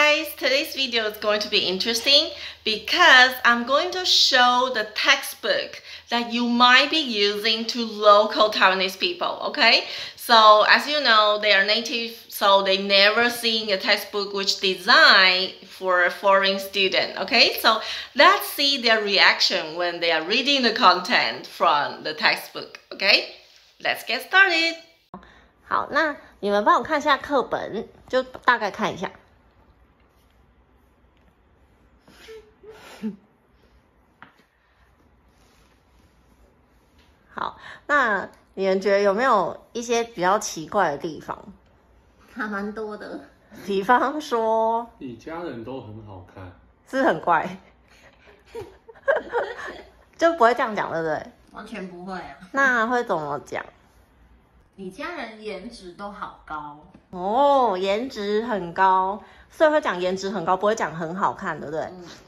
guys! Today's video is going to be interesting because I'm going to show the textbook that you might be using to local Taiwanese people, okay? So as you know, they are native, so they never seen a textbook which designed for a foreign student, okay? So let's see their reaction when they are reading the content from the textbook, okay? Let's get started. 好，那你们帮我看一下课本，就大概看一下。好，那你们觉得有没有一些比较奇怪的地方？ 还蛮多的。 比方说， 你家人都很好看， 是很怪，就不会这样讲，对不对？ 完全不会啊。 那会怎么讲？ 你家人颜值都好高哦，颜值很高，所以会讲颜值很高，不会讲很好看，对不对？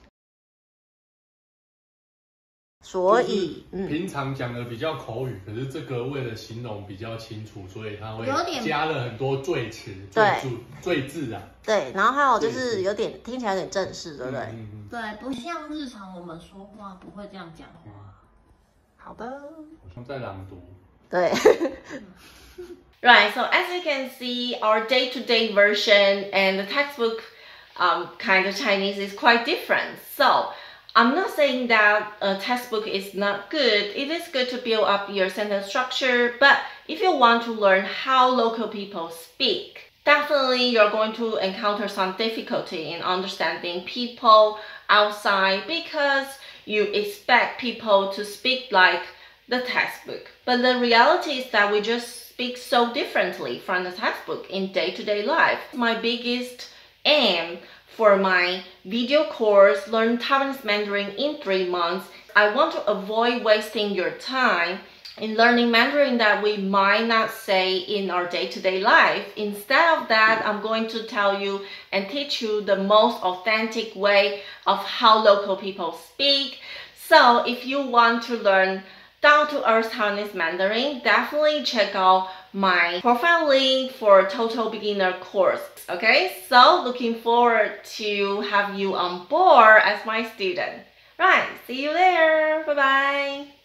所以， 平常讲的比较口语，可是这个为了形容比较清楚，所以他会加了很多赘词、赘字啊。对，然后还有就是有点听起来有点正式，对不对？ 对，不像日常我们说话不会这样讲话。 好的， 好像在朗读。 对。Right, so as you can see, our day-to-day version and the textbook kind of Chinese is quite different. So I'm not saying that a textbook is not good. It is good to build up your sentence structure, but if you want to learn how local people speak, definitely you're going to encounter some difficulty in understanding people outside because you expect people to speak like the textbook. But the reality is that we just speak so differently from the textbook in day-to-day life. My biggest aim for my video course, Learn Taiwanese Mandarin in 3 months, I want to avoid wasting your time in learning Mandarin that we might not say in our day-to-day life. Instead of that, I'm going to tell you and teach you the most authentic way of how local people speak. So if you want to learn down-to-earth Taiwanese Mandarin, definitely check out my profile link for total beginner course. Okay, so looking forward to have you on board as my student. Right, see you there. Bye-bye.